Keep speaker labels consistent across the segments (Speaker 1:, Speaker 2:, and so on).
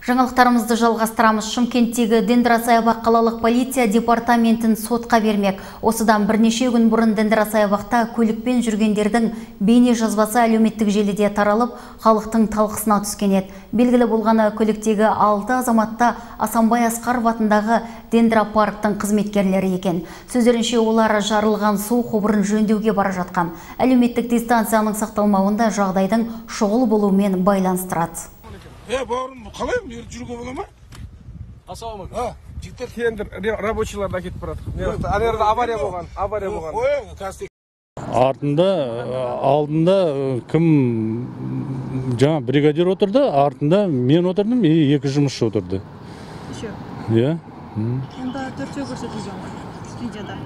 Speaker 1: Жаңалықтарымызды жалғастырамыз. Шымкенттегі Дендрасаябақ қалалық полиция департаментін сотқа бермек. Осыдан бірнеше күн бұрын Дендрасаябақта көлікпен жүргендердің бейне жазбасы әлеуметтік желіде таралып, халықтың талқысына түскен еді. Белгілі болғаны, көліктегі 6 азаматта Асанбай Асқаров атындағы Дендропарктың қызметкерлері екен. Сөздерінше, олар жарылған су құбырын жөндеуге бара жатқан. Әлеуметтік дистанцияның сақталмауында жағдайдың шұғыл болуымен байланыстырады.
Speaker 2: Бауырым, қалай жүруге бола ма?
Speaker 3: Асауымы?
Speaker 2: Жігіттер
Speaker 3: тендер рабочийларда кетіп барады. Анерде авария болған.
Speaker 4: Алдында кім жаңа бригадир отырды, артында мен отырдым, екі жұмысшы отырды.
Speaker 5: Еще?
Speaker 4: Иә.
Speaker 5: Онда төртеу көрсетілген ғой видеода.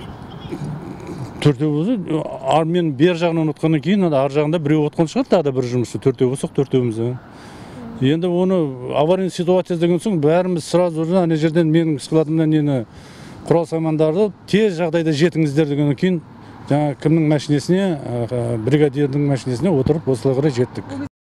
Speaker 4: Төртеу болса, мен бер жағынан отқаннан кейін, ар жағында біреу отқан шығар, тағы да бір жұмысшы. Төртеу болсақ, төртеуіміз. Енді оны аварийный ситуация деген соң бәріміз сразу ана жерден менің складымнан нені құрал саймандарды тез жағдайда жетіңіздер дегеннен кейін жаңа кімнің машинесіне, бригадирдің машинесіне отырып осылай қарай жеттік.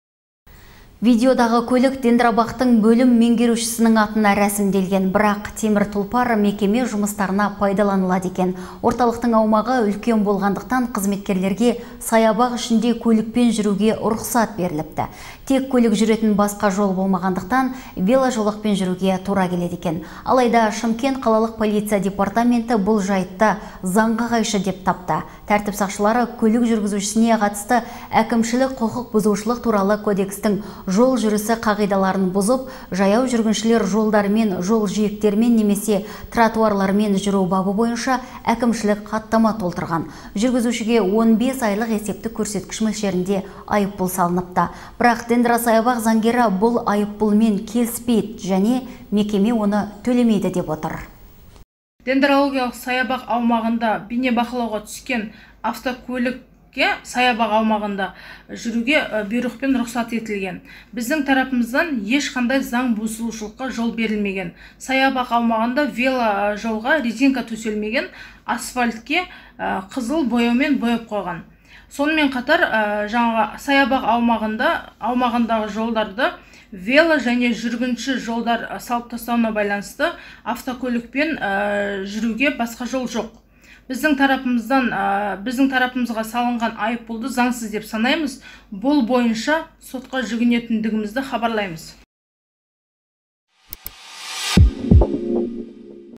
Speaker 1: Видеодағы көлік Дендропарктың бөлім меңгерушісінің атына рәсімделген, бірақ темір тұлпар мекеме жұмыстарына пайдаланылады екен. Орталықтың аумағы үлкен болғандықтан қызметкерлерге саябақ ішінде көлікпен жүруге рұқсат беріліпті. Тек көлік жүретін басқа жол болмағандықтан веложолақпен жүруге тура келеді екен. Алайда Шымкент қалалық полиция департаменті бұл жайтты заңға қайшы деп тапты. Тәртіп сақшылары көлік жүргізушісіне қатысты әкімшілік құқық бұзушылық туралы кодекстің жол жүрісі қағидаларын бұзып, жаяу жүргіншілер жолдарымен, жол жиектермен немесе тротуарлармен жүру бабы бойынша әкімшілік хаттама толтырған. Жүргізушіге 15 айлық есептік көрсеткіш мөлшерінде айыппұл салыныпты. Бірақ Дендрасаябақ заңгері бұл айыппұлмен келіспейді және мекеме оны төлемейді деп отыр.
Speaker 5: Дендрологиялық саябақ аумағында бейнебақылауға түскен автокөлікке саябақ аумағында жүруге бұйрықпен рұқсат етілген. Біздің тарапымыздан ешқандай заң бұзушылыққа жол берілмеген. Саябақ аумағында веложолға резинка төселмеген, асфальтке қызыл бояумен бояп қойған. Сонымен қатар жаңағы саябақ аумағындағы жолдарды вело және жүргінші жолдар салып тастауына байланысты автокөлікпен жүруге басқа жол жоқ. Біздің тарапымызға салынған айыппұлды заңсыз деп санаймыз. Бұл бойынша сотқа жүгінетіндігімізді хабарлаймыз.